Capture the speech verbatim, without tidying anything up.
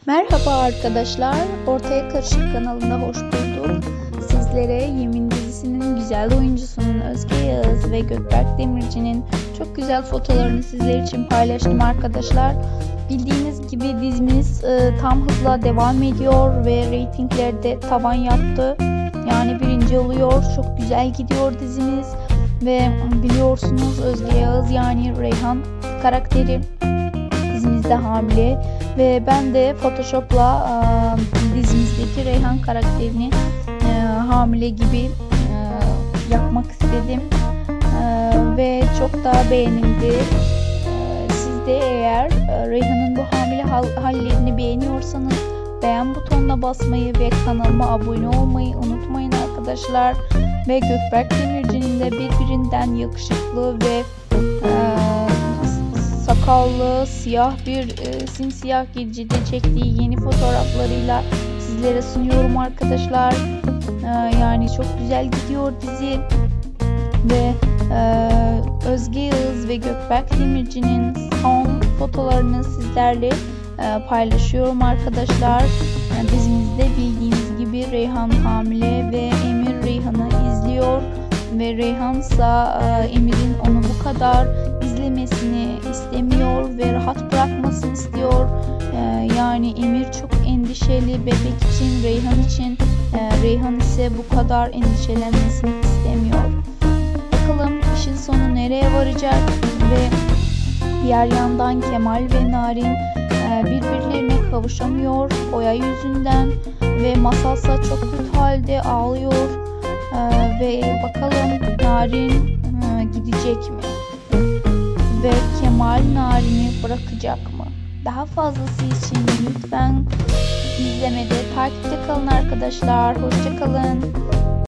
Merhaba arkadaşlar, Ortaya Karışık kanalında hoş bulduk. Sizlere Yemin dizisinin güzel oyuncusunun Özge Yağız ve Gökberk Demirci'nin çok güzel fotolarını sizler için paylaştım arkadaşlar. Bildiğiniz gibi dizimiz e, tam hızla devam ediyor ve reytinglerde tavan yaptı. Yani birinci oluyor, çok güzel gidiyor dizimiz ve biliyorsunuz Özge Yağız yani Reyhan karakteri dizimizde hamile ve ben de Photoshop'la e, dizimizdeki Reyhan karakterini e, hamile gibi e, yapmak istedim e, ve çok da beğenildi. E, siz de eğer e, Reyhan'ın bu hamile hal hallerini beğeniyorsanız beğen butonuna basmayı ve kanalıma abone olmayı unutmayın arkadaşlar. Ve Gökberk Demirci'nin de birbirinden yakışıklı ve e, sakallı, siyah bir e, simsiyah gecede çektiği yeni fotoğraflarıyla sizlere sunuyorum arkadaşlar. E, yani çok güzel gidiyor dizi ve e, Özge Yağız ve Gökberk Demirci'nin son fotolarını sizlerle e, paylaşıyorum arkadaşlar. E, dizimizde bildiğiniz gibi Reyhan hamile ve Emir Reyhan'ı izliyor ve Reyhan ise e, Emir'in onu bu kadar izlemesini istemiyor ve rahat bırakmasını istiyor. Ee, yani Emir çok endişeli bebek için, Reyhan için. Ee, Reyhan ise bu kadar endişelenmesini istemiyor. Bakalım işin sonu nereye varacak ve diğer yandan Kemal ve Narin e, birbirlerine kavuşamıyor Oya yüzünden ve Masalsa çok kötü halde ağlıyor. Ee, ve bakalım Narin e, gidecek mi? Ve Kemal Narin'i bırakacak mı? Daha fazlası için lütfen izlemede takipte kalın arkadaşlar. Hoşça kalın.